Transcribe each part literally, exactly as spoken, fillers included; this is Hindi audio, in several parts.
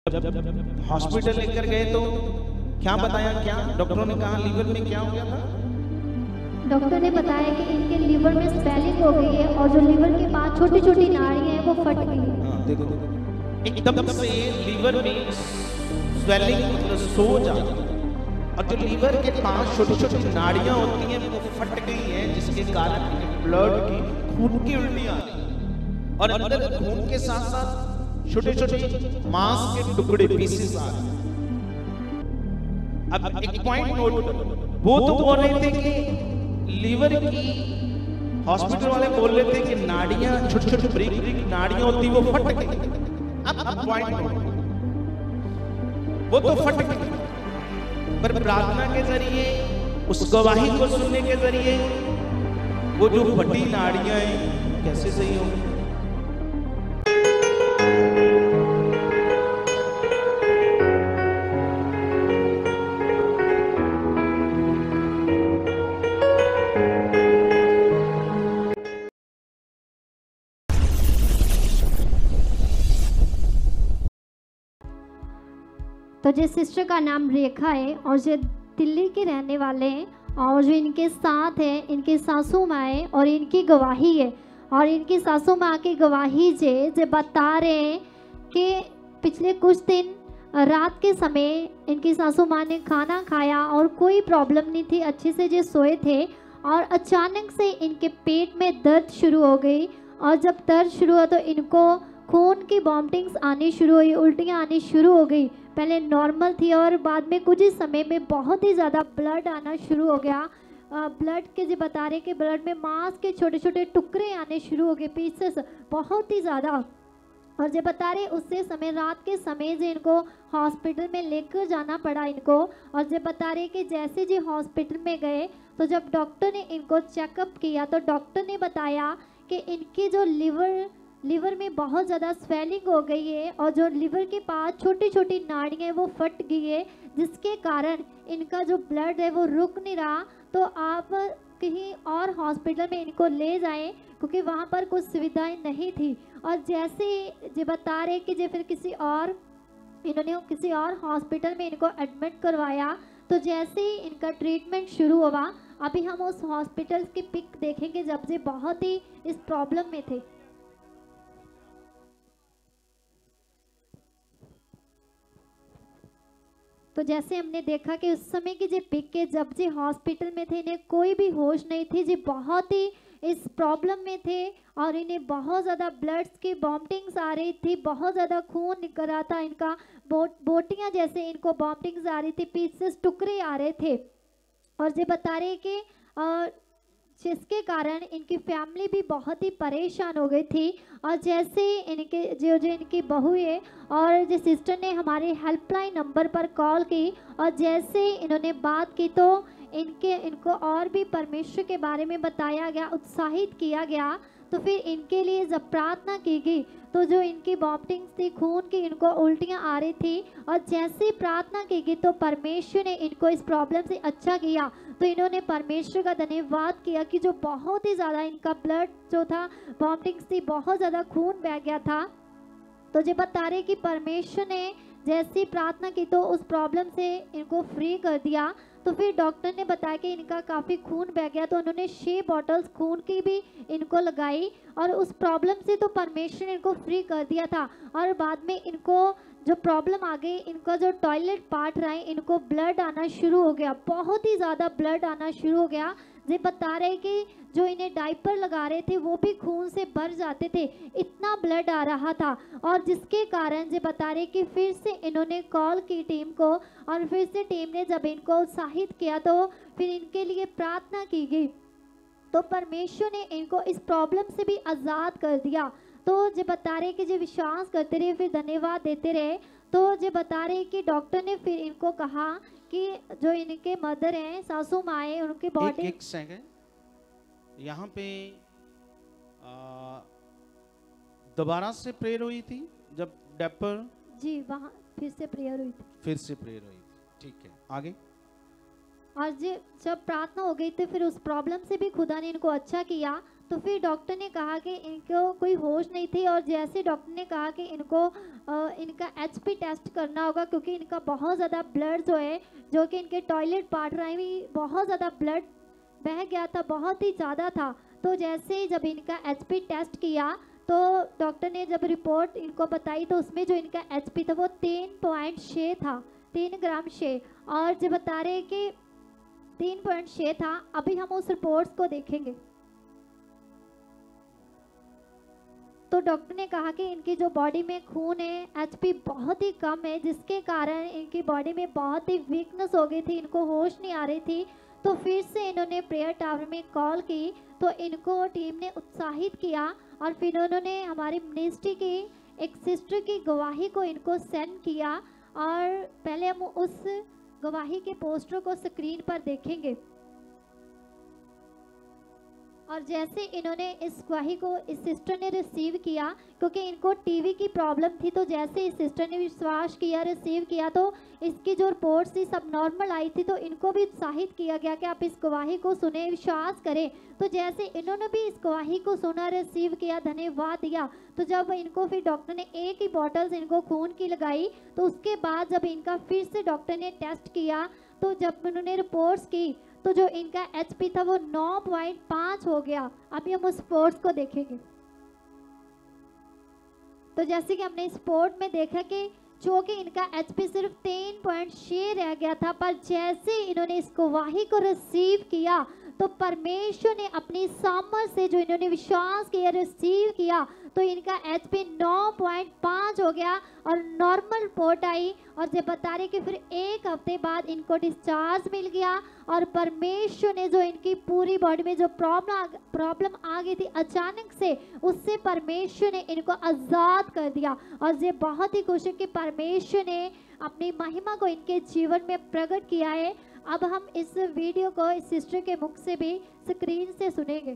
जब हॉस्पिटल लेकर गए तो क्या बताया, क्या डॉक्टरों ने कहा लीवर में क्या हो गया था? डॉक्टर ने बताया कि इनके लीवर में स्वेलिंग हो गई है और जो लीवर के पास छोटी छोटी नाड़ियां हैं वो फट गई है। हाँ, देखो एकदम से लीवर में स्वेलिंग मतलब सोज आ गई और जो लीवर के पास छोटी छोटी नाड़ियां होती हैं वो फट गई हैं, जिसके कारण ब्लड की खून की उल्टी आ रही और अंदर खून के साथ साथ छोटे छोटे मांस के टुकड़े पीसेस आ रहे। अब एक पॉइंट नोट करो, वो तो बोल रहे थे कि लीवर की, हॉस्पिटल वाले बोल रहे थे कि नाड़ियां छोटी छोटी ब्रिक ब्रिक नाड़ियां होती वो फट गई। अब अब पॉइंट नोट, वो तो फट गई पर प्रार्थना के जरिए, उस गवाही को सुनने के जरिए वो जो फटी नाड़ियां हैं कैसे सही होंगी? तो जिस सिस्टर का नाम रेखा है और जो दिल्ली के रहने वाले हैं और जो इनके साथ है इनकी सासू माँ है और इनकी गवाही है और इनकी सासू माँ की गवाही जे जो बता रहे हैं कि पिछले कुछ दिन रात के समय इनकी सासू माँ ने खाना खाया और कोई प्रॉब्लम नहीं थी, अच्छे से जो सोए थे और अचानक से इनके पेट में दर्द शुरू हो गई और जब दर्द शुरू हुआ तो इनको खून की वॉमिटिंग्स आनी शुरू हुई, उल्टियाँ आनी शुरू हो गई। पहले नॉर्मल थी और बाद में कुछ ही समय में बहुत ही ज़्यादा ब्लड आना शुरू हो गया। ब्लड के जो बता रहे कि ब्लड में मांस के छोटे छोटे टुकड़े आने शुरू हो गए, पीसेस बहुत ही ज़्यादा। और जो बता रहे उससे समय रात के समय जो इनको हॉस्पिटल में लेकर जाना पड़ा इनको। और जो बता रहे कि जैसे जी हॉस्पिटल में गए तो जब डॉक्टर ने इनको चेकअप किया तो डॉक्टर ने बताया कि इनकी जो लिवर लिवर में बहुत ज़्यादा स्वेलिंग हो गई है और जो लिवर के पास छोटी छोटी नाड़ियाँ हैं वो फट गई है, जिसके कारण इनका जो ब्लड है वो रुक नहीं रहा। तो आप कहीं और हॉस्पिटल में इनको ले जाएं क्योंकि वहाँ पर कुछ सुविधाएं नहीं थी। और जैसे जो बता रहे कि जो फिर किसी और इन्होंने किसी और हॉस्पिटल में इनको एडमिट करवाया तो जैसे ही इनका ट्रीटमेंट शुरू हुआ, अभी हम उस हॉस्पिटल की पिक देखेंगे जब से बहुत ही इस प्रॉब्लम में थे। तो जैसे हमने देखा कि उस समय की जो पिक के जब जी हॉस्पिटल में थे इन्हें कोई भी होश नहीं थी, जी बहुत ही इस प्रॉब्लम में थे और इन्हें बहुत ज़्यादा ब्लड्स की वॉमिटिंग्स आ रही थी, बहुत ज़्यादा खून निकल रहा था इनका, बोट बोटियाँ जैसे इनको वॉमिटिंग्स आ रही थी, पीसेस टुकड़े आ रहे थे। और जो बता रहे कि जिसके कारण इनकी फैमिली भी बहुत ही परेशान हो गई थी। और जैसे इनके जो जो इनकी बहू है और जो सिस्टर ने हमारे हेल्पलाइन नंबर पर कॉल की और जैसे इन्होंने बात की तो इनके इनको और भी परमेश्वर के बारे में बताया गया, उत्साहित किया गया। तो फिर इनके लिए जब प्रार्थना की गई तो जो इनकी वॉमिटिंग्स थी, खून की इनको उल्टियाँ आ रही थी और जैसे प्रार्थना की गई तो परमेश्वर ने इनको इस प्रॉब्लम से अच्छा किया। तो इन्होंने परमेश्वर का धन्यवाद किया कि जो बहुत ही ज़्यादा इनका ब्लड जो था, वॉमिटिंग्स थी, बहुत ज़्यादा खून बह गया था। तो जो बता रहे कि परमेश्वर ने जैसी प्रार्थना की तो उस प्रॉब्लम से इनको फ्री कर दिया। तो फिर डॉक्टर ने बताया कि इनका काफ़ी खून बह गया तो उन्होंने छः बॉटल्स खून की भी इनको लगाई और उस प्रॉब्लम से तो परमेश्वर ने इनको फ्री कर दिया था। और बाद में इनको जो प्रॉब्लम आ गई, इनका जो टॉयलेट पार्ट रहा है इनको ब्लड आना शुरू हो गया, बहुत ही ज़्यादा ब्लड आना शुरू हो गया। ये बता रहे कि जो इन्हें डायपर लगा रहे थे वो भी खून से भर जाते थे, इतना ब्लड आ रहा था। और जिसके कारण ये बता रहे कि फिर से इन्होंने कॉल की टीम को और फिर से टीम ने जब इनको उत्साहित किया तो फिर इनके लिए प्रार्थना की गई तो परमेश्वर ने इनको इस प्रॉब्लम से भी आज़ाद कर दिया। तो जो बता रहे कि जो विश्वास करते रहे, फिर धन्यवाद देते रहे। तो जो बता रहे कि डॉक्टर ने फिर इनको कहा कि जो इनके मदर हैं, सासू माँ हैं, उनके बॉडी एक, एक सेकंड, यहाँ पे दोबारा से प्रेयर हुई थी जब डेपर जी वहाँ फिर से प्रेयर हुई थी, फिर से प्रेयर हुई थी, ठीक है आगे। और जब प्रार्थना हो गई थी फिर उस प्रॉब्लम से भी खुदा ने इनको अच्छा किया। तो फिर डॉक्टर ने कहा कि इनको कोई होश नहीं थी, और जैसे डॉक्टर ने कहा कि इनको आ, इनका एचपी टेस्ट करना होगा, क्योंकि इनका बहुत ज़्यादा ब्लड जो है, जो कि इनके टॉयलेट पार्ट में बहुत ज़्यादा ब्लड बह गया था, बहुत ही ज़्यादा था। तो जैसे ही जब इनका एचपी टेस्ट किया तो डॉक्टर ने जब रिपोर्ट इनको बताई तो उसमें जो इनका एचपी था वो तीन पॉइंट छः था, तीन ग्राम छः, और जो बता रहे हैं कि तीन पॉइंट छः था। अभी हम उस रिपोर्ट्स को देखेंगे। तो डॉक्टर ने कहा कि इनकी जो बॉडी में खून है, एचपी बहुत ही कम है, जिसके कारण इनकी बॉडी में बहुत ही वीकनेस हो गई थी, इनको होश नहीं आ रही थी। तो फिर से इन्होंने प्रेयर टावर में कॉल की, तो इनको टीम ने उत्साहित किया, और फिर उन्होंने हमारी मिनिस्ट्री की एक सिस्टर की गवाही को इनको सेंड किया। और पहले हम उस गवाही के पोस्टर को स्क्रीन पर देखेंगे। और जैसे इन्होंने इस गवाही को इस सिस्टर ने रिसीव किया, क्योंकि इनको टीवी की प्रॉब्लम थी, तो जैसे इस सिस्टर ने विश्वास किया, रिसीव किया, तो इसकी जो रिपोर्ट्स थी सब नॉर्मल आई थी। तो इनको भी उत्साहित किया गया कि आप इस गवाही को सुने, विश्वास करें। तो जैसे इन्होंने भी इस गवाही को सुना, रिसीव किया, धन्यवाद दिया, तो जब इनको फिर डॉक्टर ने एक ही बॉटल्स इनको खून की लगाई, तो उसके बाद जब इनका फिर से डॉक्टर ने टेस्ट किया, तो जब उन्होंने रिपोर्ट्स की, तो जो इनका एचपी था वो नौ पॉइंट पाँच हो गया। अभी हम उस स्पोर्ट्स को देखेंगे। तो जैसे कि हमने स्पोर्ट में देखा कि जो कि इनका एचपी सिर्फ तीन पॉइंट छः रह गया था, पर जैसे इन्होंने इस गवाही को रिसीव किया तो परमेश्वर ने अपनी सामर्थ से, जो इन्होंने विश्वास किया, रिसीव किया, तो इनका एचपी नौ पॉइंट पाँच हो गया और नॉर्मल रिपोर्ट आई। और जब बता रहे कि फिर एक हफ्ते बाद इनको डिस्चार्ज मिल गया, और परमेश्वर ने जो इनकी पूरी बॉडी में जो प्रॉब्लम प्रॉब्लम आ गई थी अचानक से, उससे परमेश्वर ने इनको आज़ाद कर दिया। और ये बहुत ही खुश है कि परमेश्वर ने अपनी महिमा को इनके जीवन में प्रकट किया है। अब हम इस वीडियो को इस सिस्टर के मुख से भी स्क्रीन से सुनेंगे।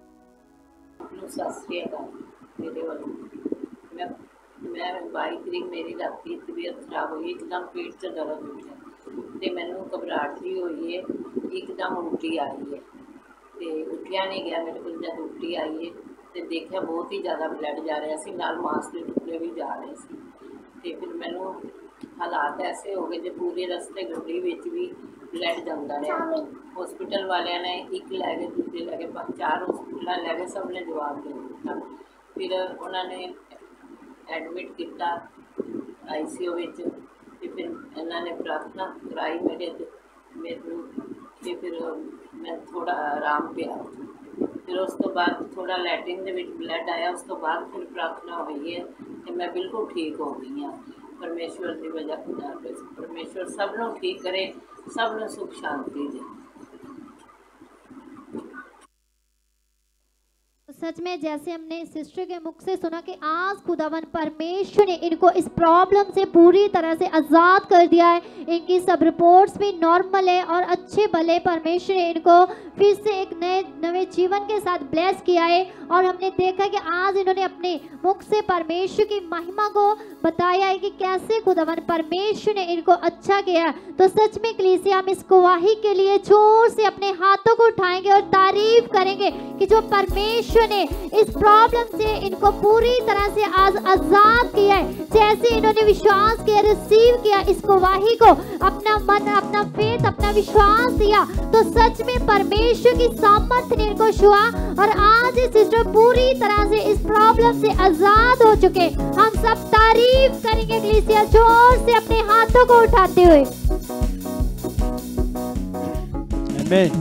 मेरे वालों मैं मैं बाई तरीक मेरी राती तबीयत खराब हुई, एकदम पेट से दर्द उठा तो मैनू घबराहट भी हुई है, एकदम उल्टी आई है, तो उठिया नहीं गया मेरे को। जब उल्टी आई है तो देखा बहुत ही ज़्यादा ब्लड जा रहा सी, नाल मांस के टुकड़े भी जा रहे थे। तो फिर मैनू हालात ऐसे हो गए जो पूरे रस्ते गड्डी विच भी ब्लड जाता रहा। हॉस्पिटल वाले ने एक लै गए, दूसरे लै गए, चार हॉस्पिटल लै गए, सब ने जवाब दे दिता। फिर उन्होंने एडमिट किया आई सी यू विच, फिर इन्होंने प्रार्थना कराई मेरे मेरे ते फिर मैं थोड़ा आराम पाया। फिर उस तो बाद थोड़ा लैट्रिन दे विच ब्लड आया, उस तो बाद फिर प्रार्थना हुई है कि मैं बिल्कुल ठीक हो गई हाँ। परमेश्वर की वजह परमेश्वर सब लोग ठीक करे, सब लोग सुख शांति दे। सच में जैसे हमने सिस्टर के मुख से सुना कि आज खुदावन परमेश्वर ने इनको इस प्रॉब्लम से पूरी तरह से आज़ाद कर दिया है, इनकी सब रिपोर्ट्स भी नॉर्मल है और अच्छे भले परमेश्वर ने इनको फिर से एक नए नए जीवन के साथ ब्लेस किया है। और हमने देखा कि आज इन्होंने अपने मुख से परमेश्वर की महिमा को बताया है कि कैसे खुदावन परमेश्वर ने इनको अच्छा किया। तो सच में कलीसिया हम इस गवाही के लिए जोर से अपने हाथों को उठाएंगे और तारीफ करेंगे कि जो परमेश्वर ने इस प्रॉब्लम से इनको पूरी तरह से आज आजाद किया है। जैसे इन्होंने विश्वास किया, रिसीव किया इस गवाही को, अपना मन, अपना फेथ, अपना विश्वास दिया, तो सच में परमेश्वर की सामर्थ ने इनको छुआ और आज ये सिस्टर पूरी तरह से इस प्रॉब्लम से आजाद हो चुके। हम सब तारीफ करेंगे कलीसिया जोर से अपने हाथों को उठाते हुए। आमीन।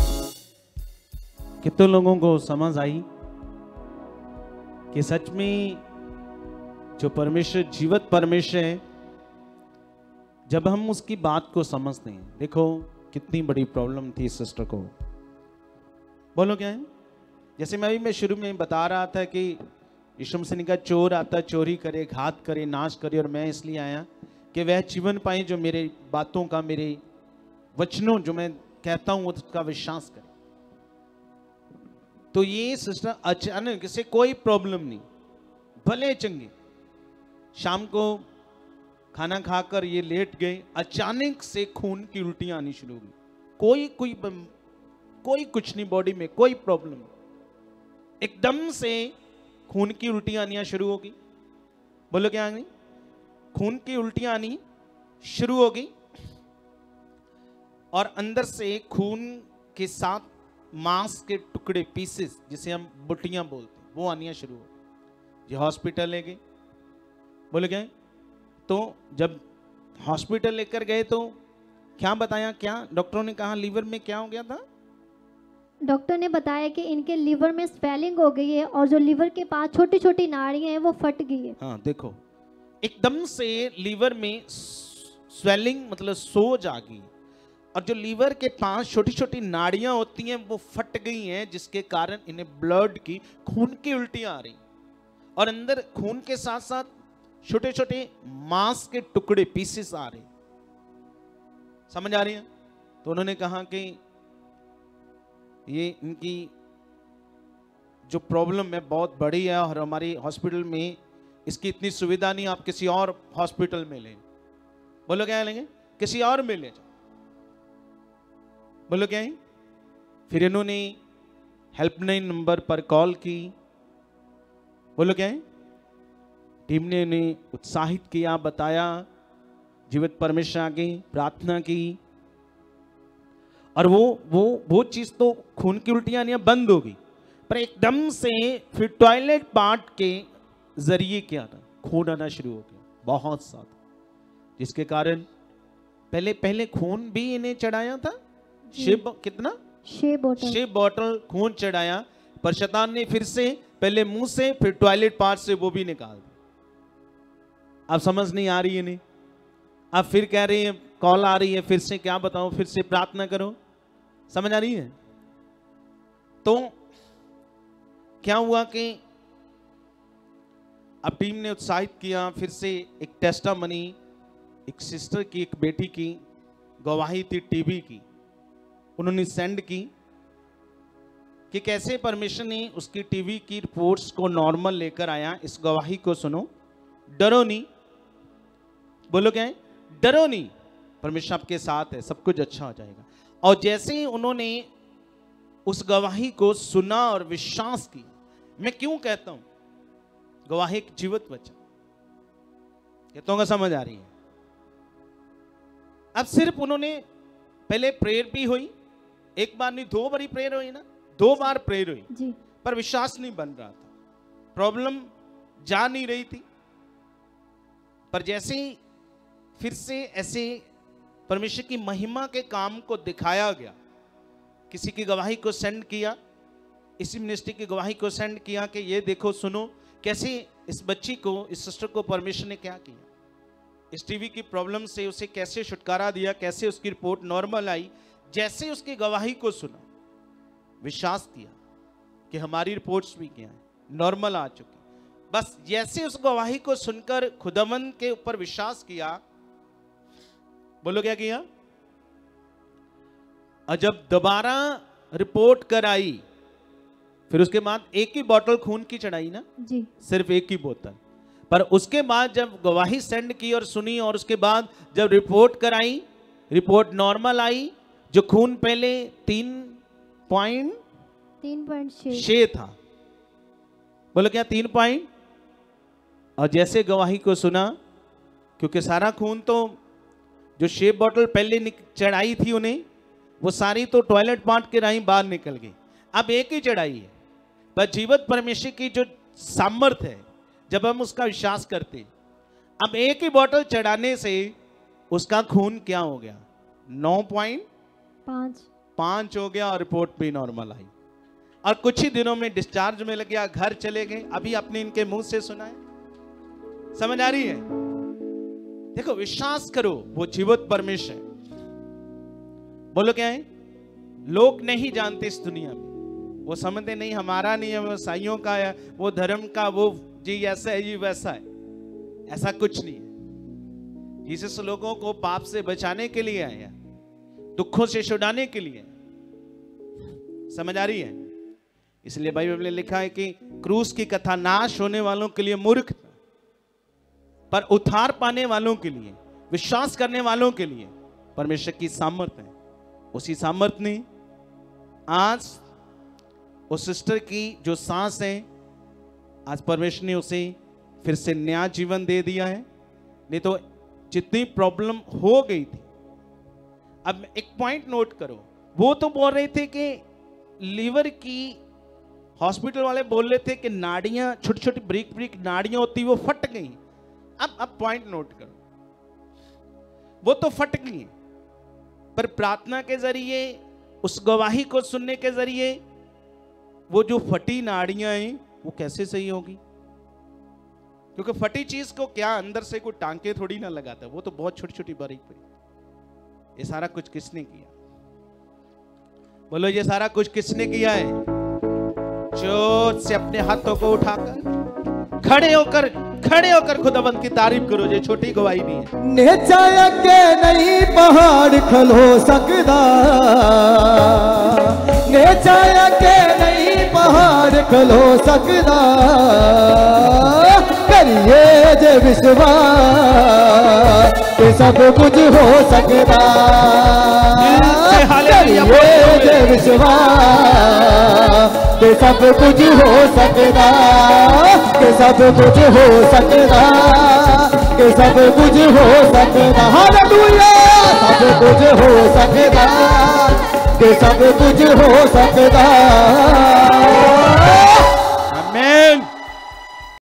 कितने लोगों को समझ आई कि सच में जो परमेश्वर जीवित परमेश्वर है, जब हम उसकी बात को समझते हैं। देखो कितनी बड़ी प्रॉब्लम थी इस सिस्टर को, बोलो क्या है। जैसे मैं भी मैं शुरू में बता रहा था कि यीशु मसीह ने कहा चोर आता चोरी करे, घात करे, नाश करे, और मैं इसलिए आया कि वह जीवन पाए जो मेरे बातों का, मेरे वचनों जो मैं कहता हूं उसका विश्वास करे। तो ये सिस्टर अचानक से कोई प्रॉब्लम नहीं, भले चंगे, शाम को खाना खाकर ये लेट गए, अचानक से खून की उल्टियां आनी शुरू हो गई। कोई कोई कोई कुछ नहीं, बॉडी में कोई प्रॉब्लम नहीं। एकदम से खून की उल्टियां आनी शुरू होगी। बोलो क्या आनी? खून की उल्टियां आनी शुरू होगी और अंदर से खून के साथ मांस के टुकड़े, पीसेस, जिसे हम बुटियां बोलते हैं, वो आनियां शुरू हो। ये हॉस्पिटल ले गए। बोले गए तो जब हॉस्पिटल लेकर गए तो क्या बताया? क्या डॉक्टरों ने कहा लीवर में क्या हो गया था? डॉक्टर ने बताया कि इनके लीवर में स्वेलिंग हो गई है और जो लीवर के पास छोटी छोटी नाड़ियां हैं वो फट गई है। हाँ देखो, एकदम से लीवर में स्वेलिंग मतलब सोज आ गई और जो लीवर के पास छोटी छोटी नाड़ियां होती हैं वो फट गई हैं, जिसके कारण इन्हें ब्लड की, खून की उल्टियां आ रही और अंदर खून के साथ साथ छोटे छोटे मांस के टुकड़े, पीसेस आ रहे। समझ आ रही है? तो उन्होंने कहा कि ये इनकी जो प्रॉब्लम है बहुत बड़ी है और हमारी हॉस्पिटल में इसकी इतनी सुविधा नहीं, आप किसी और हॉस्पिटल में लें। बोलो क्या लेंगे? किसी और में ले जाओ। बोलो क्या है? फिर इन्होंने हेल्पलाइन नंबर पर कॉल की। बोलो क्या है? टीम ने इन्हें उत्साहित किया, बताया, जीवित परमेश्वर आगे प्रार्थना की और वो वो वो चीज तो खून की उल्टियां नहीं बंद हो गई, पर एकदम से फिर टॉयलेट पार्ट के जरिए क्या था, खून आना शुरू हो गया बहुत सारा, जिसके कारण पहले पहले खून भी इन्हें चढ़ाया था। शिव कितना छह बोतल छह बॉटल खून चढ़ाया, पर शैतान ने फिर से पहले मुंह से फिर टॉयलेट पार्ट से वो भी निकाल दिया। अब समझ नहीं आ रही है नहीं, अब फिर कह रही है, कॉल आ रही है फिर से, क्या बताऊं, फिर से प्रार्थना करो। समझ आ रही है? तो क्या हुआ कि अब टीम ने उत्साहित किया, फिर से एक टेस्टामनी, एक सिस्टर की, एक बेटी की गवाही थी टीबी की, उन्होंने सेंड की कि कैसे परमेश्वर ने उसकी टीबी की रिपोर्ट्स को नॉर्मल लेकर आया। इस गवाही को सुनो, डरो नहीं। बोलो क्या है? डरो नहीं, परमेश्वर आपके साथ है, सब कुछ अच्छा हो जाएगा। और जैसे ही उन्होंने उस गवाही को सुना और विश्वास की, मैं क्यों कहता हूं गवाही एक जीवित वचन, कहता हूं समझ आ रही है? अब सिर्फ उन्होंने पहले प्रेयर भी हुई, एक बार नहीं दो बारी प्रेयर हुई ना, दो बार प्रेयर हुई जी। पर विश्वास नहीं बन रहा था, प्रॉब्लम जा नहीं रही थी। पर जैसे ही फिर से ऐसे परमेश्वर की महिमा के काम को दिखाया गया, किसी की गवाही को सेंड किया, इसी मिनिस्ट्री की गवाही को सेंड किया कि ये देखो सुनो कैसे इस बच्ची को, इस सिस्टर को परमेश्वर ने क्या किया, इस टीवी की प्रॉब्लम से उसे कैसे छुटकारा दिया, कैसे उसकी रिपोर्ट नॉर्मल आई। जैसे उसकी गवाही को सुना, विश्वास किया कि हमारी रिपोर्ट्स भी क्या है, नॉर्मल आ चुकी। बस जैसे उस गवाही को सुनकर खुदावंद के ऊपर विश्वास किया, बोलो क्या किया? और जब दोबारा रिपोर्ट कर आई, फिर उसके बाद एक ही बोतल खून की चढ़ाई ना जी, सिर्फ एक ही बोतल, पर उसके बाद जब गवाही सेंड की और सुनी और उसके बाद जब रिपोर्ट कराई, रिपोर्ट नॉर्मल आई। जो खून पहले तीन पॉइंट तीन पॉइंट छह छह था, बोलो क्या तीन पॉइंट, और जैसे गवाही को सुना, क्योंकि सारा खून तो जो छह बोतल पहले चढ़ाई थी उन्हें, वो सारी तो टॉयलेट पार्ट के राही बाहर निकल गई, अब एक ही चढ़ाई है। पर जीवित परमेश्वर की जो सामर्थ है, जब हम उसका विश्वास करते, अब एक ही बोतल चढ़ाने से उसका खून क्या हो गया, नौ पॉइंट पाँच पांच हो गया और रिपोर्ट भी नॉर्मल आई और कुछ ही दिनों में डिस्चार्ज मिल गया, घर चले गए। अभी आपने इनके मुंह से सुना है। समझ आ रही है? देखो विश्वास करो, वो जीवित परमेश्वर है। बोलो क्या है? लोग नहीं जानते इस दुनिया में, वो समझते नहीं हमारा नहीं है, वो ईसाइयों का है, वो धर्म का, वो जी ऐसा है जी वैसा है। ऐसा कुछ नहीं है। जीसस लोगों को पाप से बचाने के लिए आया, दुखों से छुड़ाने के लिए। समझ आ रही है? इसलिए बाइबल में लिखा है कि क्रूस की कथा नाश होने वालों के लिए मूर्ख, पर उद्धार पाने वालों के लिए, विश्वास करने वालों के लिए परमेश्वर की सामर्थ है। उसी सामर्थ ने आज उस सिस्टर की जो सांस है, आज परमेश्वर ने उसे फिर से नया जीवन दे दिया है। नहीं तो जितनी प्रॉब्लम हो गई थी। अब एक पॉइंट नोट करो, वो तो बोल रहे थे कि लीवर की, हॉस्पिटल वाले बोल रहे थे कि नाड़ियां, छोटी छोटी ब्रिक ब्रिक नाड़ियां होती वो फट गई। अब अब पॉइंट नोट करो, वो तो फट गई, पर प्रार्थना के जरिए, उस गवाही को सुनने के जरिए वो जो फटी नाड़ियां हैं वो कैसे सही होगी? क्योंकि फटी चीज को क्या अंदर से कोई टांके थोड़ी ना लगाता, वो तो बहुत छोटी छोटी बारीक पड़ी। ये सारा कुछ किसने किया? बोलो, ये सारा कुछ किसने किया है? जोर से अपने हाथों को उठाकर खड़े होकर खड़े होकर खुदावंत की तारीफ करो। ये छोटी गवाही नहीं है। नेचा के नहीं पहाड़ खलो सकदा, नेचा के नहीं पहाड़ खलो सकदा, करिए जे विश्वास के सब कुछ हो सकदा, करिए जे विश्वास के सब कुछ हो सकदा, के सब कुछ हो सकदा, के सब कुछ हो सकदा, हालेलुया, सब कुछ हो सकदा, के सब कुछ हो सकदा।